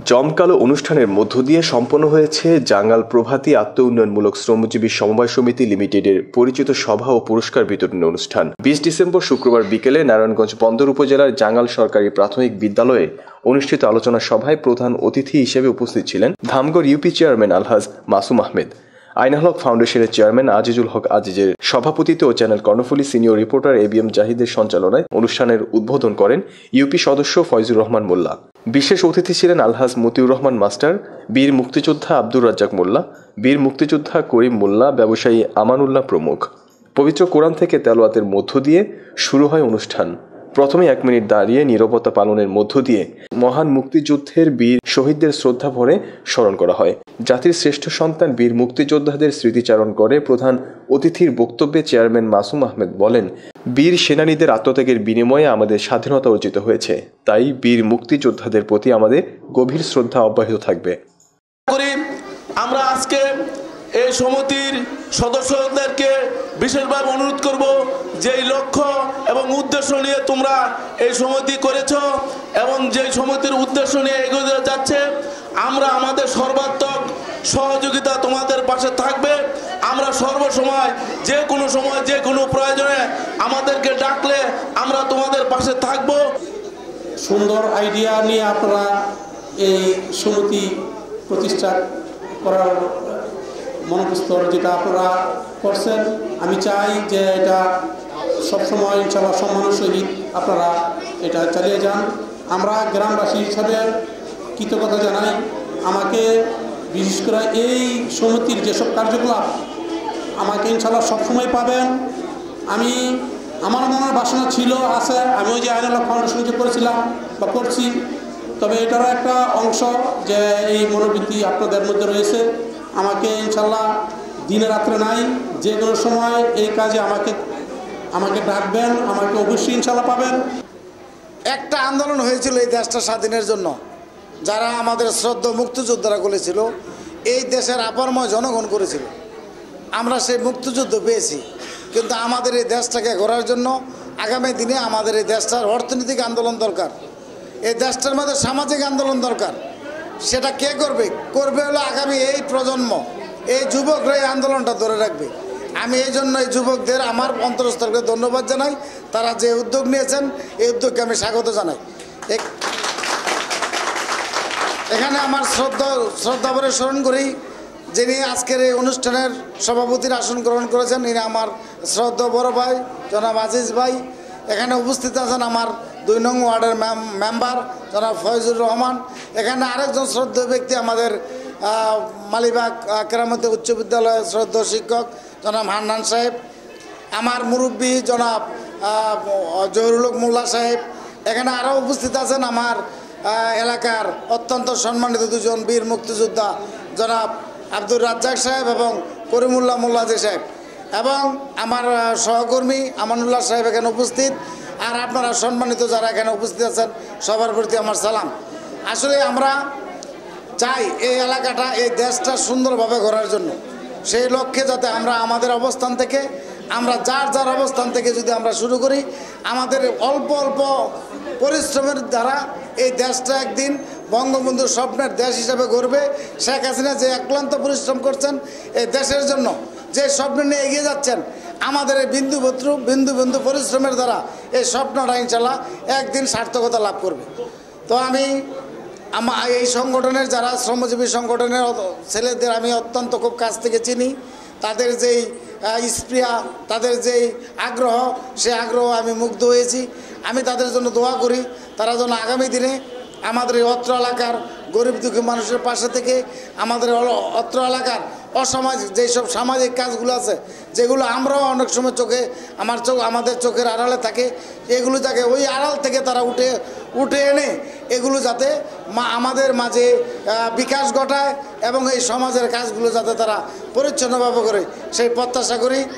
জমকালো অনুষ্ঠানের মধ্য দিয়ে সম্পন্ন হয়েছে জাঙ্গাল প্রভাতী আত্ম উন্নয়নমূলক শ্রমজীবী সমবায় সমিতি লিমিটেডের পরিচিত সভা ও পুরস্কার বিতরণী অনুষ্ঠান 20 ডিসেম্বর শুক্রবার বিকেলে নারায়ণগঞ্জ বন্দর উপজেলার জাঙ্গাল সরকারি প্রাথমিক বিদ্যালয়ে অনুষ্ঠিত আলোচনা সভায় প্রধান অতিথি হিসেবে উপস্থিত ছিলেন ধামগড় ইউপি চেয়ারম্যান আলহাজ মাসুম আহমেদ, আইনাল হক ফাউন্ডেশনের চেয়ারম্যান আজিজুল হক আজিজের সভাপতিত্বে ও channel Karnaphuli senior reporter ABM জাহিদের সঞ্চালনায় অনুষ্ঠানের উদ্বোধন করেন ইউপি সদস্য ফয়জুর রহমান মোল্লা। বিশেষ অতিথি ছিলেন আলহাজ মতিউর রহমান মাস্টার, বীর মুক্তিযোদ্ধা আব্দুর রাজ্জাক মোল্লা, বীর মুক্তিযোদ্ধা করিম মোল্লা, ব্যবসায়ী আমানুল্লাহ প্রমুখ। পবিত্র কোরআন থেকে তেলাওয়াতের মধ্য দিয়ে শুরু হয় অনুষ্ঠান। প্রথমে 1 মিনিট দাঁড়িয়ে নীরবতা পালনের মধ্য দিয়ে মহান মুক্তিযুদ্ধের বীর শহীদদের শ্রদ্ধা ভরে স্মরণ করা হয়। জাতির শ্রেষ্ঠ সন্তান বীর মুক্তিযোদ্ধাদের স্মৃতিচারণ করে প্রধান অতিথির বক্তব্যে চেয়ারম্যান মাসুম আহমেদ বলেন, বীর সেনানীদের আত্মত্যাগের বিনিময়ে আমাদের স্বাধীনতা অর্জিত হয়েছে, তাই বীর মুক্তিযোদ্ধাদের প্রতি আমাদের গভীর শ্রদ্ধা অব্যাহত থাকবে। আমরা আজকে এই সমিতির সদস্যদেরকে বিশেষভাবে অনুরোধ করব যে লক্ষ্য এবং উদ্দেশ্য নিয়ে তোমরা এই সমিতি করেছ এবং যে সমিতির উদ্দেশ্য নিয়ে এগিয়ে যাচ্ছে, আমরা আমাদের সর্বাত্মক সহযোগিতা তোমাদের পাশে থাকবে। আমরা সর্বসময় যে কোনো প্রয়োজনে আমাদেরকে ডাকলে আমরা তোমাদের পাশে থাকব। সুন্দর আইডিয়া নিয়ে আপনারা এই সমিতি প্রতিষ্ঠা করার মনোবস্তর যেটা আপনারা করছেন, আমি চাই যে এটা সবসময় ইনশাআল্লাহ সম্মানের সহিত আপনারা এটা চালিয়ে যান। আমরা গ্রামবাসী হিসাবে কৃতজ্ঞতা জানাই। আমাকে বিশেষ করে এই সমিতির যেসব কার্যকলাপ আমাকে ইনশাআল্লাহ সবসময় পাবেন। আমার মনের বাসনা ছিল, আছে, আমি ওই যে আইনাল হক ফাউন্ডেশন যে করেছিলাম বা করছি, তবে এটারও একটা অংশ যে এই মনোবৃত্তি আপনাদের মধ্যে রয়েছে। আমাকে ইনশাল্লাহ দিনে রাত্রে নাই, যে কোনো সময় এই কাজে আমাকে ডাকবেন, আমাকে অবশ্যই ইনশাল্লাহ পাবেন। একটা আন্দোলন হয়েছিল এই দেশটা স্বাধীনের জন্য, যারা আমাদের শ্রদ্ধা মুক্তিযোদ্ধারা করেছিল, এই দেশের আপারময় জনগণ করেছিল। আমরা সেই মুক্তিযুদ্ধ পেয়েছি, কিন্তু আমাদের এই দেশটাকে গড়ার জন্য আগামী দিনে আমাদের এই দেশটার অর্থনৈতিক আন্দোলন দরকার, এই দেশটার মধ্যে সামাজিক আন্দোলন দরকার। সেটা কে করবে হলো আগামী এই প্রজন্ম, এই যুবকরা এই আন্দোলনটা ধরে রাখবে। আমি এই জন্য এই যুবকদের আমার অন্তরস্থলকে ধন্যবাদ জানাই। তারা যে উদ্যোগ নিয়েছেন এই উদ্যোগকে আমি স্বাগত জানাই। এখানে আমার শ্রদ্ধা ভরে স্মরণ করি যিনি আজকের এই অনুষ্ঠানের সভাপতির আসন গ্রহণ করেছেন, ইনি আমার শ্রদ্ধা বড় ভাই জনাব আজিজ ভাই। এখানে উপস্থিত আছেন আমার 2 নং ওয়ার্ডের মেম্বার জনাব ফয়জুর রহমান। এখানে আরেকজন শ্রদ্ধেয় ব্যক্তি আমাদের মালিবাগ কেরামতি উচ্চ বিদ্যালয়ের শ্রদ্ধেয় শিক্ষক জনাব হান্নান সাহেব, আমার মুরব্বী জনাব জহিরুল হক মোল্লা সাহেব। এখানে আরও উপস্থিত আছেন আমার এলাকার অত্যন্ত সম্মানিত 2 জন বীর মুক্তিযোদ্ধা জনাব আব্দুর রাজ্জাক সাহেব এবং করিমুল্লাহ মোল্লাজি সাহেব, এবং আমার সহকর্মী আমানুল্লাহ সাহেব এখানে উপস্থিত। আর আপনারা সম্মানিত যারা এখানে উপস্থিত আছেন সবার প্রতি আমার সালাম। আসলে আমরা চাই এই এলাকাটা, এই দেশটা সুন্দরভাবে গড়ার জন্য, সেই লক্ষ্যে যাতে আমরা আমাদের অবস্থান থেকে, আমরা যার অবস্থান থেকে যদি আমরা শুরু করি, আমাদের অল্প অল্প পরিশ্রমের দ্বারা এই দেশটা একদিন বঙ্গবন্ধুর স্বপ্নের দেশ হিসাবে গড়বে। শেখ হাসিনা যে অক্লান্ত পরিশ্রম করছেন এই দেশের জন্য, যে স্বপ্ন নিয়ে এগিয়ে যাচ্ছেন, আমাদের এই বিন্দু বিন্দু পরিশ্রমের দ্বারা এই স্বপ্নটা ইনশাল্লাহ একদিন সার্থকতা লাভ করবে। তো এই সংগঠনের যারা শ্রমজীবী সংগঠনের ছেলেদের আমি অত্যন্ত খুব কাছ থেকে চিনি। তাদের যেই স্পৃহা, তাদের যেই আগ্রহ, সে আগ্রহ আমি মুগ্ধ হয়েছি। আমি তাদের জন্য দোয়া করি, তারা যেন আগামী দিনে আমাদের এই অত্র এলাকার গরিব দুঃখী মানুষের পাশে থেকে আমাদের অত্র এলাকার অসামাজিক যেসব সামাজিক কাজগুলো আছে, যেগুলো আমরাও অনেক সময় আমাদের চোখের আড়ালে থাকে, এগুলো যাকে ওই আড়াল থেকে তারা উঠে এনে এগুলো যাতে আমাদের মাঝে বিকাশ ঘটায় এবং এই সমাজের কাজগুলো যাতে তারা পরিচ্ছন্নভাবে করে, সেই প্রত্যাশা করি।